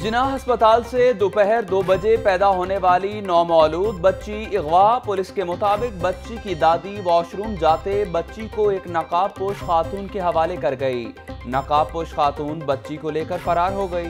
जिनाह अस्पताल से दोपहर 2 बजे पैदा होने वाली नौमौलूद बच्ची अगवा। पुलिस के मुताबिक बच्ची की दादी वॉशरूम जाते बच्ची को एक नकाब पोश खातून के हवाले कर गई। नकाब पोश खातून बच्ची को लेकर फरार हो गई।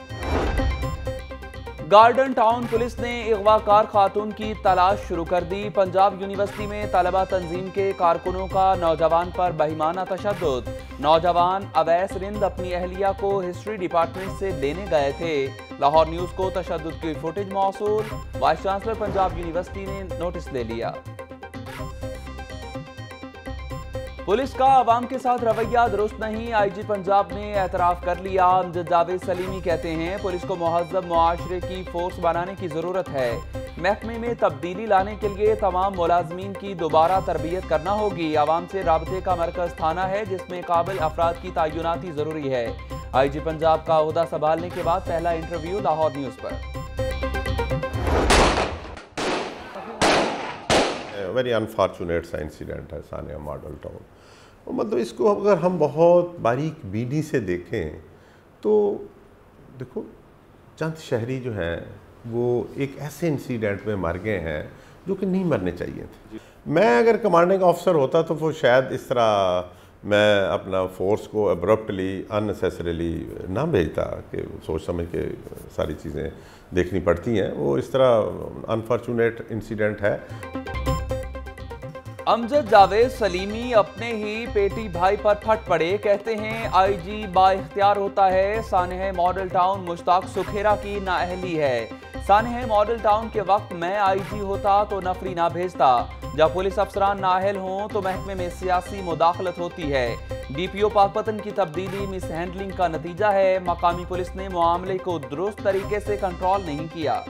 गार्डन टाउन पुलिस ने अगवाकार खातून की तलाश शुरू कर दी। पंजाब यूनिवर्सिटी में तलबा तंजीम के कारकुनों का नौजवान पर बेईमाना तशद्दुद। नौजवान अवैस रिंद अपनी अहलिया को हिस्ट्री डिपार्टमेंट से लेने गए थे। लाहौर न्यूज़ को तशद्दुद की फुटेज मौसूल। वाइस चांसलर पंजाब यूनिवर्सिटी ने नोटिस ले लिया। पुलिस का अवाम के साथ रवैया दुरुस्त नहीं, आईजी पंजाब ने एतराफ़ कर लिया। जावेद सलीमी कहते हैं पुलिस को मुहज़्ज़ब मुआशरे की फोर्स बनाने की ज़रूरत है। महकमे में तब्दीली लाने के लिए तमाम मुलाजमीन की दोबारा तरबियत करना होगी। आवाम से राबते का मरकज़ थाना है जिसमें काबिल अफराद की तैनाती ज़रूरी है। आईजी पंजाब का ओहदा संभालने के बाद पहला इंटरव्यू लाहौर न्यूज़ पर। वेरी अनफॉर्चुनेट सा इंसिडेंट है सानिया मॉडल टाउन। मतलब इसको अगर हम बहुत बारीक बीनी से देखें तो देखो चंद शहरी जो हैं वो एक ऐसे इंसिडेंट में मर गए हैं जो कि नहीं मरने चाहिए थे। मैं अगर कमांडिंग ऑफिसर होता तो वो शायद इस तरह मैं अपना फोर्स को अब्रप्टली अननेसेसरीली ना भेजता कि सोच समझ के सारी चीज़ें देखनी पड़ती हैं। वो इस तरह अनफॉर्चुनेट इंसिडेंट है। अमजद जावेद सलीमी अपने ही पेटी भाई पर फट पड़े। कहते हैं आईजी बाइख्तियार होता है। सानेह मॉडल टाउन मुश्ताक सुखेरा की नाअहली है। सानेह मॉडल टाउन के वक्त मैं आईजी होता तो नफरी ना भेजता। जब पुलिस अफसरान नाअहल हों तो महकमे में सियासी मुदाखलत होती है। डीपीओ पाकपतन की तब्दीली मिस हैंडलिंग का नतीजा है। मकामी पुलिस ने मामले को दुरुस्त तरीके से कंट्रोल नहीं किया।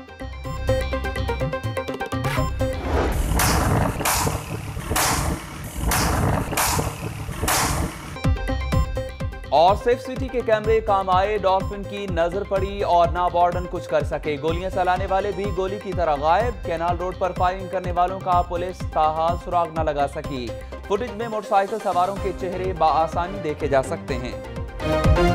और सेफ सिटी के कैमरे काम आए। डॉल्फिन की नजर पड़ी और ना वार्डन कुछ कर सके। गोलियां चलाने वाले भी गोली की तरह गायब। कैनाल रोड पर फायरिंग करने वालों का पुलिस ताहाल सुराग न लगा सकी। फुटेज में मोटरसाइकिल सवारों के चेहरे बाआसानी देखे जा सकते हैं।